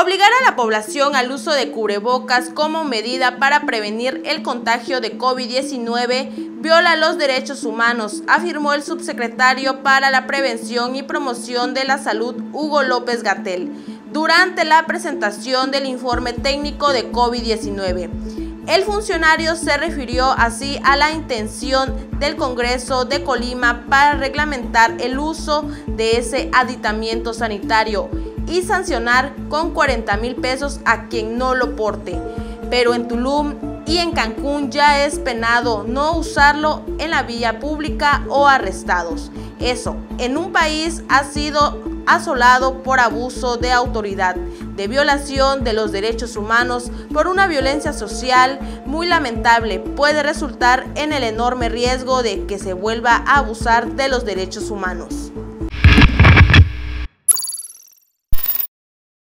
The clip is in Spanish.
Obligar a la población al uso de cubrebocas como medida para prevenir el contagio de COVID-19 viola los derechos humanos, afirmó el subsecretario para la Prevención y Promoción de la Salud, Hugo López-Gatell, durante la presentación del informe técnico de COVID-19. El funcionario se refirió así a la intención del Congreso de Colima para reglamentar el uso de ese aditamiento sanitario y sancionar con 40,000 pesos a quien no lo porte. Pero en Tulum y en Cancún ya es penado no usarlo en la vía pública o arrestados. Eso, en un país ha sido asolado por abuso de autoridad, de violación de los derechos humanos, por una violencia social muy lamentable, puede resultar en el enorme riesgo de que se vuelva a abusar de los derechos humanos.